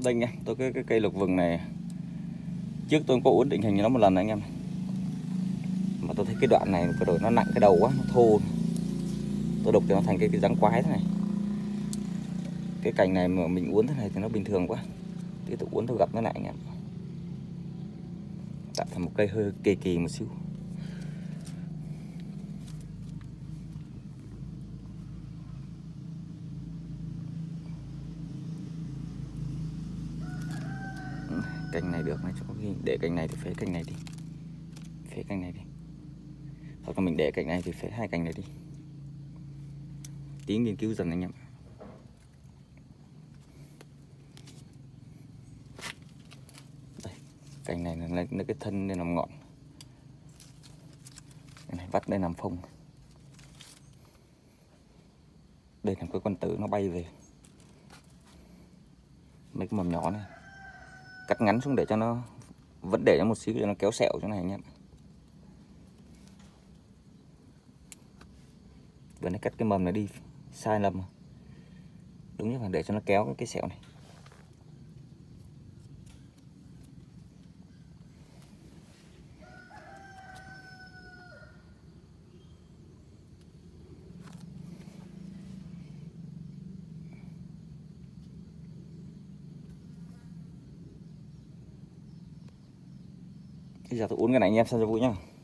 Đây anh em, tôi cái cây lục vừng này trước tôi có uốn định hình nó một lần này anh em, mà tôi thấy cái đoạn này vừa rồi nó nặng cái đầu quá, nó thô, tôi đục cho nó thành cái răng quái thế này. Cái cành này mà mình uốn thế này thì nó bình thường quá, thì tôi uốn tôi gặp nó lại anh em, tạo thành một cây hơi kỳ kỳ một xíu. Cành này được này, cho để cành này thì phế cành này đi, phế cành này đi, hoặc là mình để cành này thì phế hai cành này đi, tí nghiên cứu dần anh em. Đây, cành này là cái thân nên làm ngọn, cái này vắt đây làm phông, đây là cái con tử nó bay về. Mấy cái mầm nhỏ này cắt ngắn xuống để cho nó vẫn để nó một xíu cho nó kéo sẹo chỗ này anh em. Vừa nãy cắt cái mầm này đi sai lầm, đúng nhất là để cho nó kéo cái sẹo này. Bây giờ tôi uốn cái này anh em xem cho vui nhá.